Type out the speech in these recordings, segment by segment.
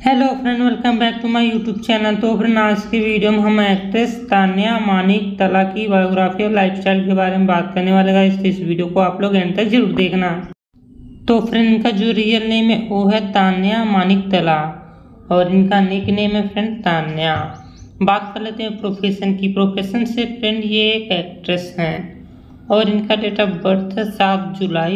Hello friend, welcome back to my YouTube channel. तो friend, आज की वीडियो में हम एक्ट्रेस तान्या मानिक तला की बायोग्राफी और लाइफस्टाइल के बारे में बात करने वाले हैं। इस वीडियो को आप लोग एंड तक जरूर देखना। तो फ्रेंड, इनका जो रियल नेम है वो है तान्या मानिक तला और इनका निक नेम है फ्रेंड तान्या। बात कर लेते हैं प्रोफेशन की। प्रोफेशन से फ्रेंड ये एक एक्ट्रेस हैं और इनका डेट ऑफ बर्थ है 7 जुलाई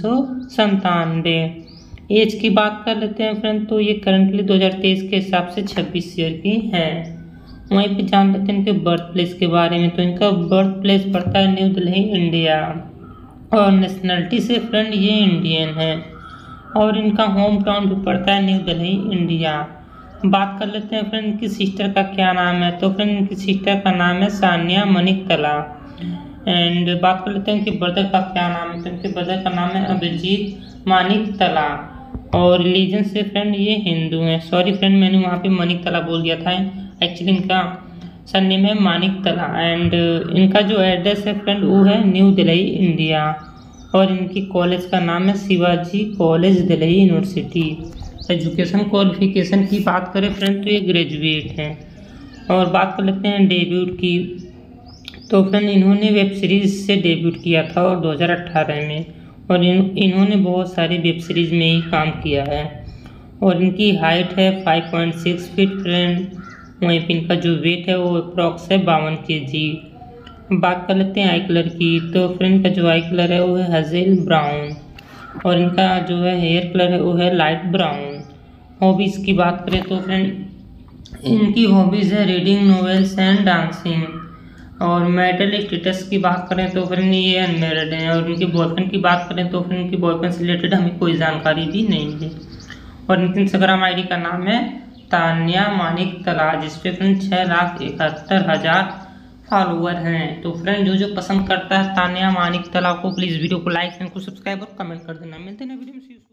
1997। एज की बात कर लेते हैं फ्रेंड, तो ये करंटली 2023 के हिसाब से 26 ईयर की हैं। वहीं पे जान लेते हैं इनके बर्थ प्लेस के बारे में। तो इनका बर्थ प्लेस पड़ता है न्यू दिल्ली, इंडिया, और नेशनलिटी से फ्रेंड ये इंडियन है और इनका होम टाउन भी पड़ता है न्यू दिल्ली, इंडिया। बात कर लेते हैं फ्रेंड इनकी सिस्टर का क्या नाम है। तो फ्रेंड इनकी सिस्टर का नाम है सानिया मानिक तला। एंड बात कर लेते हैं इनके ब्रदर का क्या नाम है। तो इनके ब्रदर का नाम है अभिजीत मानिक तला और रिलीजन से फ्रेंड ये हिंदू हैं। सॉरी फ्रेंड, मैंने वहाँ पे मानिक तला बोल दिया था। एक्चुअली इनका सरनेम है मानिक तला। एंड इनका जो एड्रेस है फ्रेंड वो है न्यू दिल्ली, इंडिया, और इनकी कॉलेज का नाम है Shivaji college Delhi university. Education qualification की बात करें फ्रेंड तो ये ग्रेजुएट हैं। और बात कर लेते हैं डेब्यूट की। तो फ्रेंड इन्होंने वेब सीरीज़ से डेब्यूट किया था और 2018 में, और इन्होंने बहुत सारी वेब सीरीज़ में ही काम किया है। और इनकी हाइट है 5.6 फीट फ्रेंड। वहीं पर इनका जो वेट है वो अप्रॉक्स है 52 kg। बात कर लेते हैं आई कलर की। तो फ्रेंड का जो आई कलर है वो है हजेल ब्राउन और इनका जो है हेयर कलर है वो है लाइट ब्राउन। हॉबीज़ की बात करें तो फ्रेंड इनकी हॉबीज़ है रीडिंग नॉवेल्स एंड डांसिंग। और मैरिटल स्टेटस की बात करें तो फ्रेंड ये अनमैरिड हैं। और इनके बॉयफ्रेंड की बात करें तो फ्रेंड इनके बॉयफ्रेंड से रिलेटेड हमें कोई जानकारी भी नहीं है। और इनकी इंस्टाग्राम आईडी का नाम है तान्या मानिक तला, जिसपे फ्रेंड 6,71,000 फॉलोअर हैं। तो फ्रेंड जो पसंद करता है तान्या मानिक तला को, प्लीज़ वीडियो को लाइक एंड सब्सक्राइब और कमेंट कर देना। मिलते हैं वीडियो में।